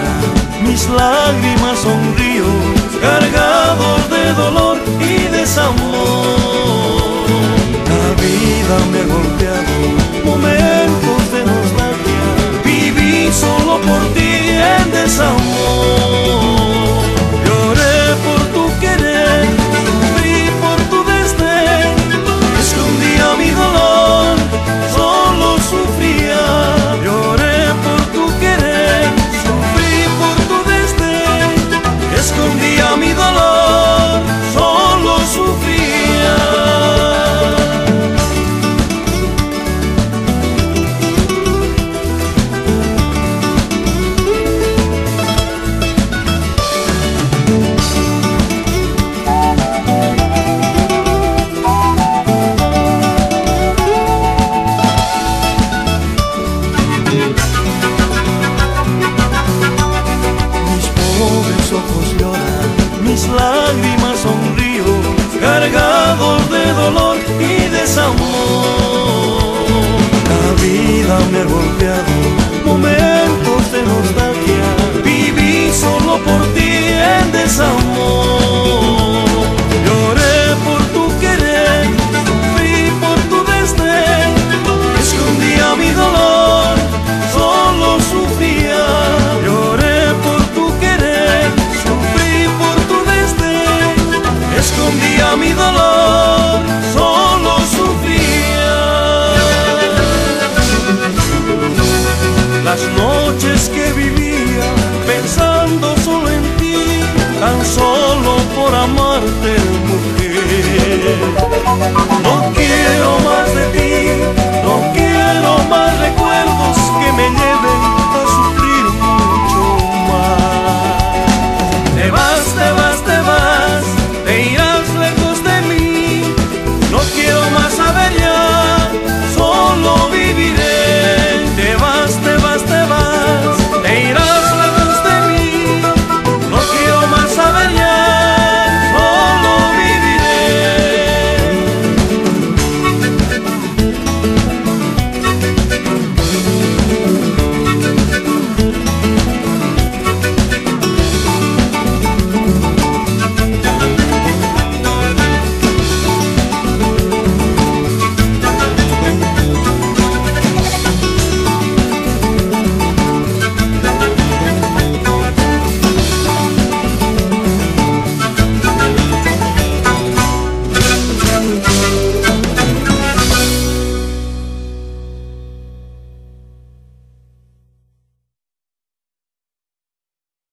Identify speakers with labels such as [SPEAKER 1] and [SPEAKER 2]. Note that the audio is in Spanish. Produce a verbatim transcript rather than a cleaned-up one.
[SPEAKER 1] mis lágrimas son ríos cargados de dolor y desamor. La vida me ha golpeado momentos de nostalgia, viví solo por ti en desamor. Lloré por tu querer, sufrí por tu desdén, escondía mi dolor, solo sufría. Lloré por tu querer, sufrí por tu desdén, escondía mi dolor, solo sufría. Mis lágrimas son ríos cargados de dolor y desamor. La vida me ha golpeado